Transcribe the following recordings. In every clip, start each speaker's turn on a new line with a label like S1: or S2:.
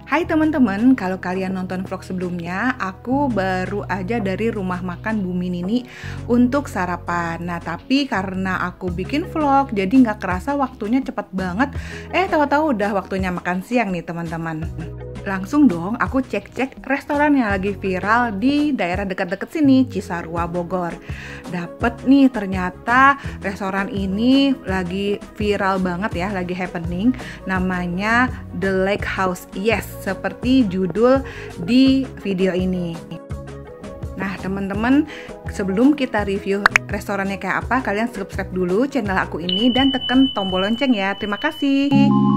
S1: Hai teman-teman, kalau kalian nonton vlog sebelumnya, aku baru aja dari rumah makan Bumi Nini untuk sarapan. Nah, tapi karena aku bikin vlog, jadi nggak kerasa waktunya cepet banget. Tahu-tahu udah waktunya makan siang nih teman-teman. Langsung dong aku cek-cek restoran yang lagi viral di daerah dekat-dekat sini, Cisarua, Bogor. Dapet nih ternyata restoran ini lagi viral banget ya, lagi happening. Namanya The Lake House. Yes, seperti judul di video ini. Nah teman-teman, sebelum kita review restorannya kayak apa, kalian subscribe dulu channel aku ini dan tekan tombol lonceng ya. Terima kasih.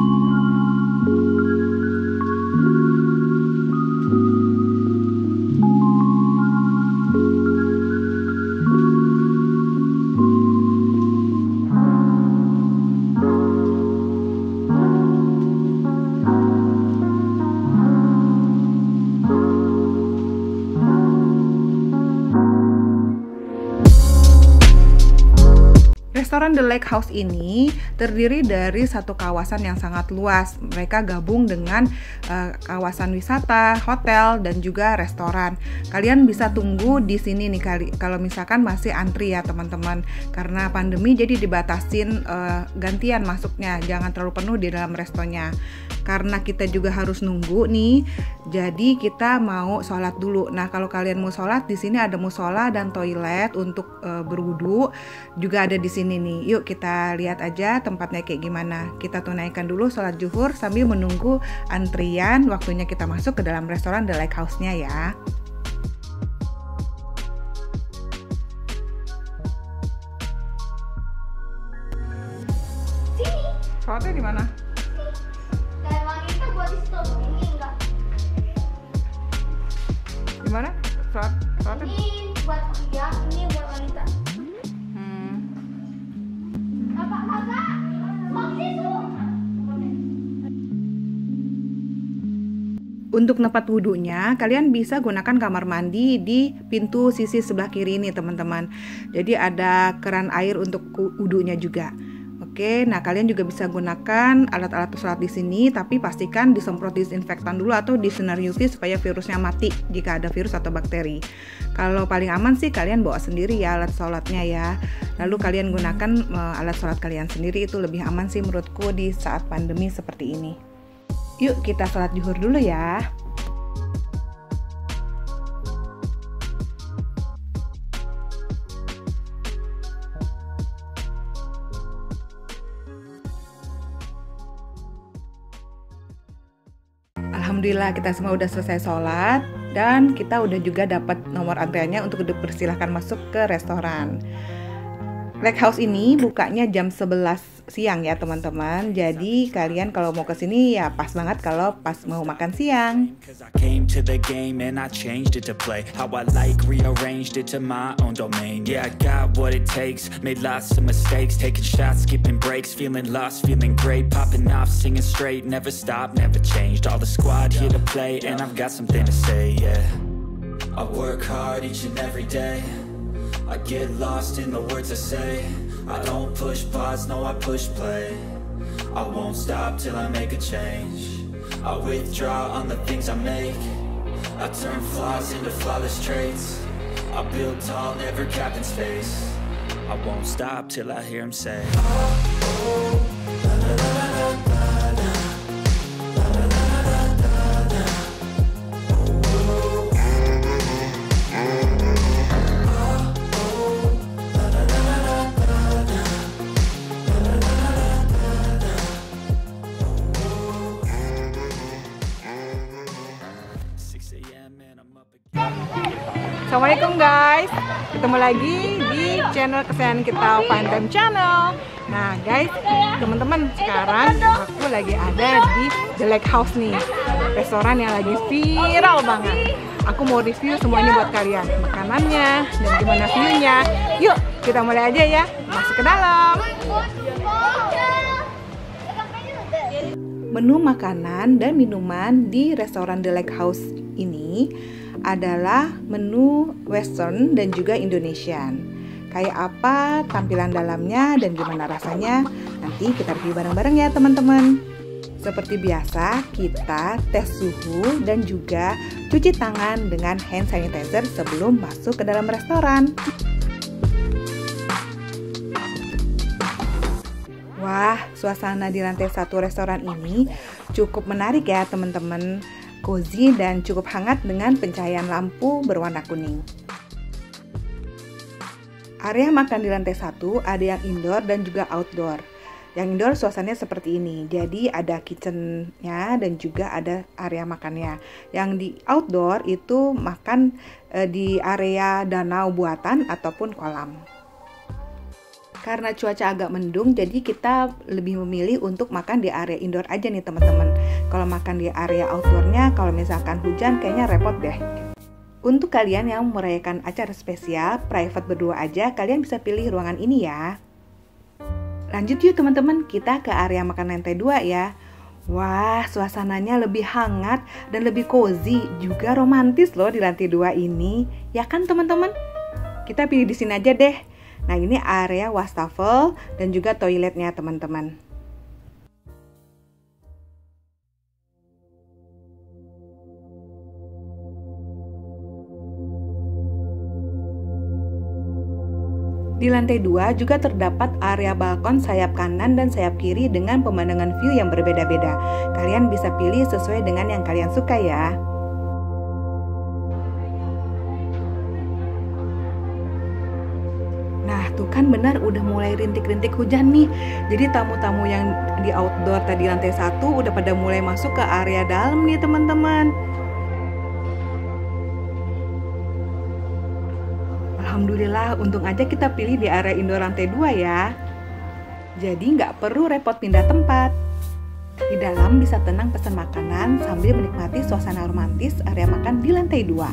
S1: Restoran The Lake House ini terdiri dari satu kawasan yang sangat luas. Mereka gabung dengan kawasan wisata, hotel, dan juga restoran. Kalian bisa tunggu di sini nih kalau misalkan masih antri ya teman-teman. Karena pandemi jadi dibatasin gantian masuknya, jangan terlalu penuh di dalam restonya. Karena kita juga harus nunggu nih, jadi kita mau sholat dulu. Nah kalau kalian mau sholat, di sini ada musola dan toilet untuk berwudu juga ada di sini nih. Yuk kita lihat aja tempatnya kayak gimana. Kita tunaikan dulu sholat zuhur sambil menunggu antrian waktunya kita masuk ke dalam restoran The Lake House-nya ya. Sholatnya di mana? Gimana? Sholatnya?
S2: Ini buat pria, ini buat wanita. Kakak,
S1: Untuk tempat wudhunya, kalian bisa gunakan kamar mandi di pintu sisi sebelah kiri ini teman-teman. Jadi ada keran air untuk wudhunya juga. Oke, nah kalian juga bisa gunakan alat-alat sholat di sini, tapi pastikan disemprot disinfektan dulu atau di sinar UV supaya virusnya mati jika ada virus atau bakteri. Kalau paling aman sih kalian bawa sendiri ya alat sholatnya ya. Lalu kalian gunakan alat sholat kalian sendiri, itu lebih aman sih menurutku di saat pandemi seperti ini. Yuk kita sholat zuhur dulu ya. Alhamdulillah kita semua udah selesai sholat dan kita udah juga dapat nomor antriannya untuk dipersilahkan masuk ke restoran. Lake House ini bukanya jam 11 siang ya teman-teman. Jadi kalian kalau mau ke sini ya pas banget kalau pas mau makan siang.
S3: I work hard each and every day. I get lost in the words I say. I don't push pause, no I push play. I won't stop till I make a change. I withdraw on the things I make. I turn flaws into flawless traits. I build tall, never capped in space. I won't stop till I hear him say, oh, oh, la, la, la, la, la, la.
S1: Assalamualaikum guys, ketemu lagi di channel kesayangan kita, Fun Time Channel. Nah guys, teman-teman, sekarang aku lagi ada di The Lake House nih, restoran yang lagi viral banget. Aku mau review semuanya buat kalian, makanannya dan gimana view-nya. Yuk kita mulai aja ya, masuk ke dalam. Menu makanan dan minuman di restoran The Lake House ini adalah menu Western dan juga Indonesian. Kayak apa tampilan dalamnya dan gimana rasanya, nanti kita review bareng-bareng ya teman-teman. Seperti biasa, kita tes suhu dan juga cuci tangan dengan hand sanitizer sebelum masuk ke dalam restoran. Wah, suasana di lantai 1 restoran ini cukup menarik ya teman-teman. Cozy dan cukup hangat dengan pencahayaan lampu berwarna kuning. Area makan di lantai 1 ada yang indoor dan juga outdoor. Yang indoor suasananya seperti ini, jadi ada kitchennya dan juga ada area makannya. Yang di outdoor itu makan di area danau buatan ataupun kolam. Karena cuaca agak mendung, jadi kita lebih memilih untuk makan di area indoor aja nih teman-teman. Kalau makan di area outdoornya, kalau misalkan hujan kayaknya repot deh. Untuk kalian yang merayakan acara spesial, private berdua aja, kalian bisa pilih ruangan ini ya. Lanjut yuk teman-teman, kita ke area makan lantai 2 ya. Wah, suasananya lebih hangat dan lebih cozy, juga romantis loh di lantai 2 ini. Ya kan teman-teman? Kita pilih di sini aja deh. Nah, ini area wastafel dan juga toiletnya teman-teman. Di lantai 2 juga terdapat area balkon sayap kanan dan sayap kiri dengan pemandangan view yang berbeda-beda. Kalian bisa pilih sesuai dengan yang kalian suka ya. Nah, tuh kan benar udah mulai rintik-rintik hujan nih. Jadi tamu-tamu yang di outdoor tadi lantai 1 udah pada mulai masuk ke area dalam nih teman-teman. Alhamdulillah, untung aja kita pilih di area indoor lantai 2 ya. Jadi nggak perlu repot pindah tempat. Di dalam bisa tenang pesan makanan sambil menikmati suasana romantis area makan di lantai 2.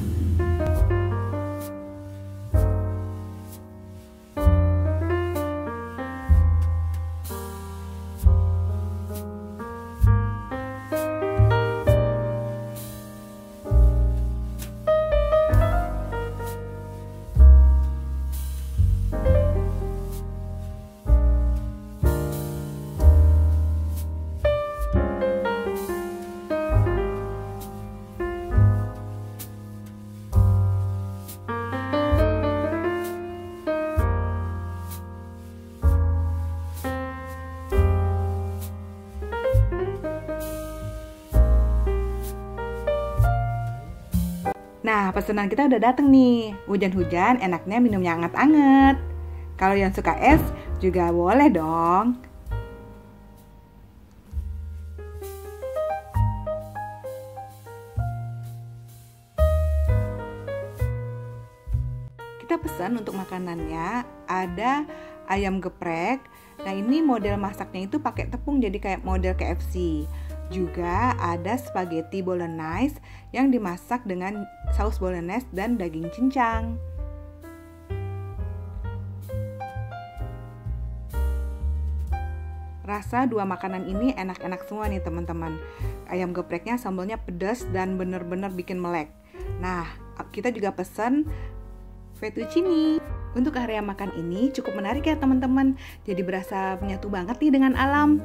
S1: Nah, pesanan kita udah dateng nih. Hujan-hujan enaknya minumnya anget-anget. Kalau yang suka es juga boleh dong. Kita pesan untuk makanannya ada ayam geprek. Nah, ini model masaknya itu pakai tepung jadi kayak model KFC. Juga ada spaghetti bolognese yang dimasak dengan saus bolognese dan daging cincang. Rasa dua makanan ini enak-enak semua nih teman-teman. Ayam gepreknya sambalnya pedas dan bener-bener bikin melek. Nah, kita juga pesan fettuccine. Untuk area makan ini cukup menarik ya teman-teman. Jadi berasa menyatu banget nih dengan alam.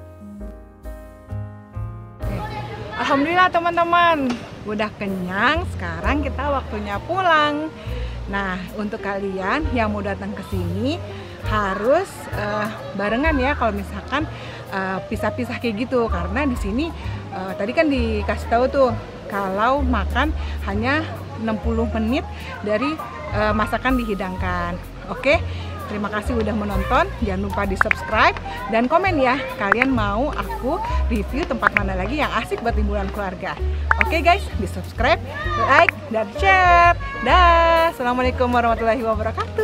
S1: Alhamdulillah teman-teman, udah kenyang. Sekarang kita waktunya pulang. Nah, untuk kalian yang mau datang ke sini harus barengan ya. Kalau misalkan pisah-pisah kayak gitu, karena di sini tadi kan dikasih tahu tuh kalau makan hanya 60 menit dari masakan dihidangkan. Oke, terima kasih udah menonton. Jangan lupa di subscribe dan komen ya, kalian mau aku review tempat mana lagi yang asik buat liburan keluarga. Oke guys, di subscribe, like, dan share. Dah, assalamualaikum warahmatullahi wabarakatuh.